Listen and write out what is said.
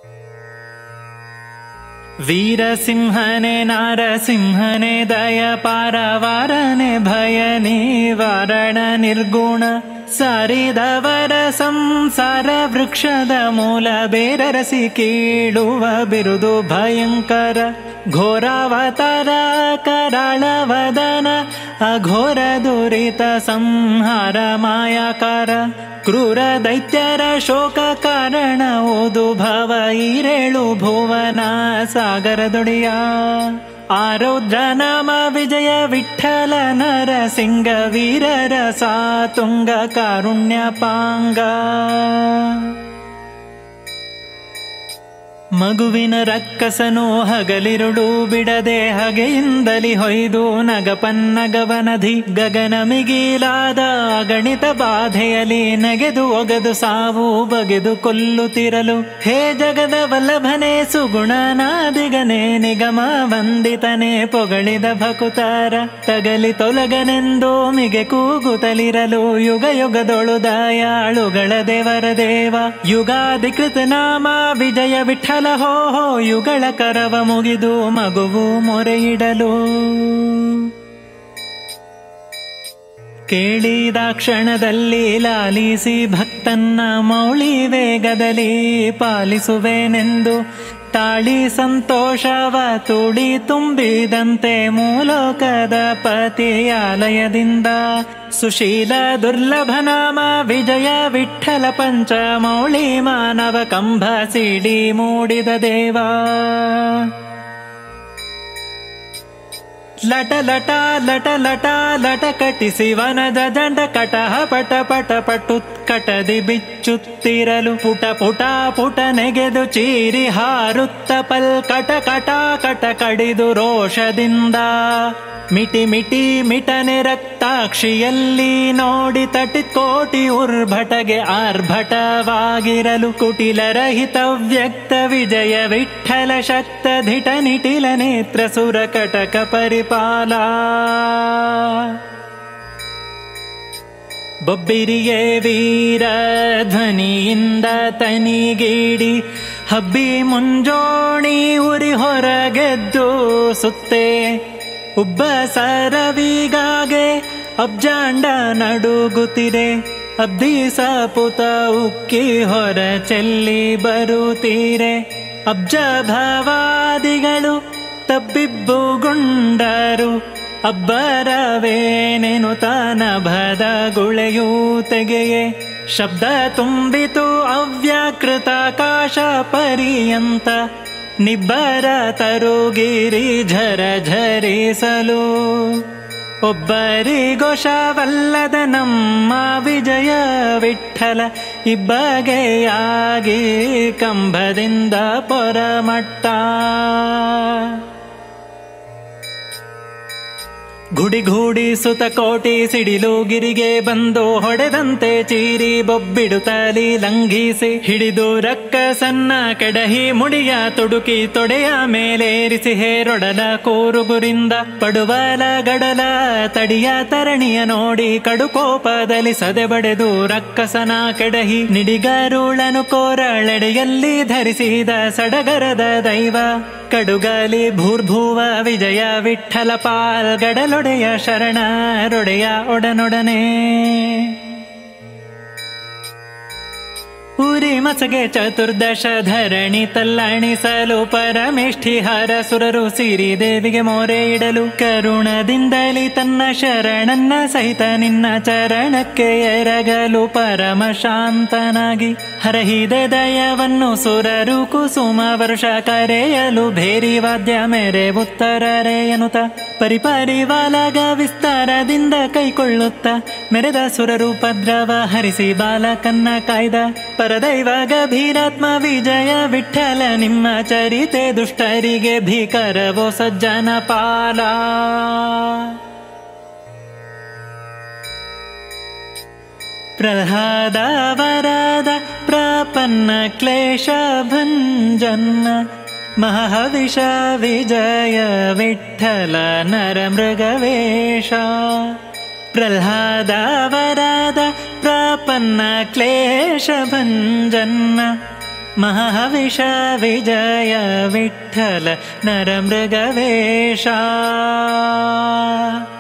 वीरसिंहने नारसिंहने दय पारवारने भय निवारण निर्गुण सारिदवर संसार वृक्षದ ಮೂಲ ಬೇರರಸಿ ಕೀಳುವ ಬಿರುದು ಭಯಂಕರ ಘೋರಾವತಾರ ಕರಾಳವದನ ಅಘೋರ ದುರಿತ ಸಂಹಾರ ಮಾಯಾಕಾರ ಕ್ರೂರ ದೈತ್ಯರ ಶೋಕ ಕಾರಣ ಓದು ಭವ ಈರೇಳು ಭುವನ ಸಾಗರದೊಡೆಯ ಆರೌದ್ರ ನಾಮ ವಿಜಯ ವಿಠಲ ನರಸಿಂಗ ವೀರರ ಸಾತುಂಗ ಕಾರುಣ್ಯ ಪಾಂಗ ಮಗುವಿನ ರಕ್ಕಸನು ಹಗಲಿರುಳು ಬಿಡದೆ ಹಗೆಯಿಂದಲಿ ಹೊಯ್ದು ನಗಪನ್ನಗವನಧಿ ಗಗನ ಮಿಗಿಲಾದ ಅಗಣಿತ ಬಾಧೆಯಲಿ ನಗೆದು ಒಗದು ಸಾವು ಬಗೆದು ಕೊಲ್ಲುತ್ತಿರಲು ಹೇ ಜಗದ ವಲ್ಲಭನೆ ಸುಗುಣನಾದಿಗನೆ ನಿಗಮ ವಂದಿತನೆ ಪೊಗಳಿದ ಭಕುತಾರ ತಗಲಿ ತೊಲಗನೆಂದು ಮಿಗೆ ಕೂಗುತ್ತಲಿರಲು ಯುಗ ಯುಗದೊಳು ದಯಾಳುಗಳ ದೇವರ ದೇವ ಯುಗಾಧಿಕೃತ ನಾಮ ವಿಜಯ ವಿಠಲ ಹೋ ಹೋ ಯುಗಳ ಕರವ ಮುಗಿದು ಮಗುವು ಮೊರೆಯಿಡಲು ಕೇಳಿದ ಕ್ಷಣದಲ್ಲಿ ಲಾಲಿಸಿ ಭಕ್ತನ್ನ ಮೌಳಿ ವೇಗದಲ್ಲಿ ಪಾಲಿಸುವೆನೆಂದು ತಾಳಿ ಸಂತೋಷವ ತುಡಿ ತುಂಬಿದಂತೆ ಮೂಲೋಕದ ಪತಿಯಾಲಯದಿಂದ ಸುಶೀಲ ದುರ್ಲಭ ನಾಮ ವಿಜಯ ವಿಠಲ ಪಂಚ ಮೌಳಿ ಮಾನವ ಕಂಭ ಸಿಡಿ ಮೂಡಿದ ದೇವ ಲಟ ಲಟ ಲಟ ಲಟ ಲಟ ಕಟಿಸಿ ವನದ ಜಂಡ ಕಟಹ ಪಟ ಪಟ ಪಟುತ್ಕಟದಿ ಬಿಚ್ಚುತ್ತಿರಲು ಪುಟ ಪುಟ ಪುಟ ನೆಗೆದು ಚೀರಿ ಹಾರುತ್ತ ಪಲ್ ಕಟ ಕಟ ಕಟ ಕಡಿದು ರೋಷದಿಂದ ಮಿಟಿ ಮಿಟಿ ಮಿಟನೆ ರಕ್ತಾಕ್ಷಿಯಲ್ಲಿ ನೋಡಿ ತಟಿತ್ ಕೋಟಿ ಉರ್ಭಟಗೆ ಆರ್ಭಟವಾಗಿರಲು ಕುಟಿಲ ರಹಿತ ವ್ಯಕ್ತ ವಿಜಯ ವಿಠಲ ಶಕ್ತ ಧಿಟ ನಿಟಿಲ ನೇತ್ರ ಸುರ ಕಟಕ ಪರಿಪಾಲ ಬೊಬ್ಬಿರಿಯೇ ವೀರ ಧ್ವನಿಯಿಂದ ತನಿಗೀಡಿ ಹಬ್ಬಿ ಮುಂಜೋಣಿ ಉರಿ ಹೊರಗೆದ್ದು ಸುತ್ತೆ ಉಬ್ಬ ಸರವಿಗಾಗೆ ಅಬ್ಜಾಂಡ ನಡುಗುತ್ತಿರೆ ಅಬ್ದೀಸ ಪುತ ಉಕ್ಕಿ ಹೊರ ಚೆಲ್ಲಿ ಬರುತ್ತೀರೆ ಅಬ್ಜ ಭವಾದಿಗಳು ತಬ್ಬಿಬ್ಬುಗೊಂಡರು ಅಬ್ಬರವೇನೇನು ತಾನಭದ ಗುಳೆಯೂ ತೆಗೆಯೇ ಶಬ್ದ ತುಂಬಿತು ಅವ್ಯಾಕೃತ ಕಾಶ ಪರ್ಯಂತ ನಿಬ್ಬರ ತರುಗಿರಿ ಝರ ಝರಿಸಲು ಒಬ್ಬರಿಗೊಶವಲ್ಲದ ನಮ್ಮ ವಿಜಯ ವಿಠಲ ಇಬ್ಬಗೆಯಾಗಿ ಕಂಬದಿಂದ ಪೊರಮಟ್ಟ ಗುಡಿಗೂಡಿ ಸುತ ಕೋಟಿ ಸಿಡಿಲು ಗಿರಿಗೆ ಬಂದು ಹೊಡೆದಂತೆ ಚೀರಿ ಬೊಬ್ಬಿಡುತ್ತಲಿ ಲಂಘಿಸಿ ಹಿಡಿದು ರಕ್ಕಸನ್ನ ಕೆಡಹಿ ಮುಡಿಯ ತುಡುಕಿ ತೊಡೆಯ ಮೇಲೇರಿಸಿ ಹೇರೊಡಲ ಕೂರುಗುರಿಂದ ಪಡುವಲ ಗಡಲ ತಡಿಯ ತರಣಿಯ ನೋಡಿ ಕಡುಕೋಪದಲ್ಲಿ ಸದೆ ಬಡೆದು ರಕ್ಕಸನ ಕೆಡಹಿ ನಿಡಿಗರುಳನು ಕೋರಳೆಡೆಯಲ್ಲಿ ಧರಿಸಿದ ಸಡಗರದ ದೈವ ಕಡುಗಲಿ ಭೂರ್ಭುವ ವಿಜಯ ವಿಠಲ ಪಾಲ್ಗಡಲೊಡೆಯ ಶರಣರೊಡೆಯ ಒಡನೊಡನೆ ಉರಿ ಮಸಗೆ ಚತುರ್ದಶ ಧರಣಿ ತಲ್ಲಣಿಸಲು ಪರಮೇಷ್ಠಿಹಾರ ಸುರರು ಸಿರಿ ದೇವಿಗೆ ಮೋರೆ ಇಡಲು ಕರುಣದಿಂದಲಿ ತನ್ನ ಶರಣನ್ನ ಸಹಿತ ನಿನ್ನ ಚರಣಕ್ಕೆ ಎರಗಲು ಪರಮ ಶಾಂತನಾಗಿ ಹರಹಿದೆ ದಯವನ್ನು ಸುರರು ಕುಸುಮ ವರ್ಷ ಕರೆಯಲು ಭೇರಿ ವಾದ್ಯ ಮೇರೆ ಉತ್ತರರೆ ಎನ್ನುತ್ತ ಪರಿಪರಿವಾಲಗ ವಿಸ್ತಾರದಿಂದ ಕೈಕೊಳ್ಳುತ್ತ ಮೆರೆದ ಸುರರು ಪದ್ರವ ಹರಿಸಿ ಬಾಲಕನ್ನ ಕಾಯ್ದ ಪರದೈವ ಗಭೀರಾತ್ಮ ವಿಜಯ ವಿಠಲ ನಿಮ್ಮ ಚರಿತೆ ದುಷ್ಟರಿಗೆ ಭೀಕರವೋ ಸಜ್ಜನ ಪಾಲ ಪ್ರಹ್ಲಾದ ವರದ ಪ್ರಪನ್ನ ಕ್ಲೇಶ ಭಂಜನ ಮಹಾವಿಷ ವಿಜಯ ವಿಠಲ ನರ ಮೃಗವೇಷ ಪ್ರಹ್ಲಾದ ವರದ ಪ್ರಪನ್ನ ಕ್ಲೇಶ ಭಂಜನ महहविष विजय विठ्ठल नरमृगवेषा।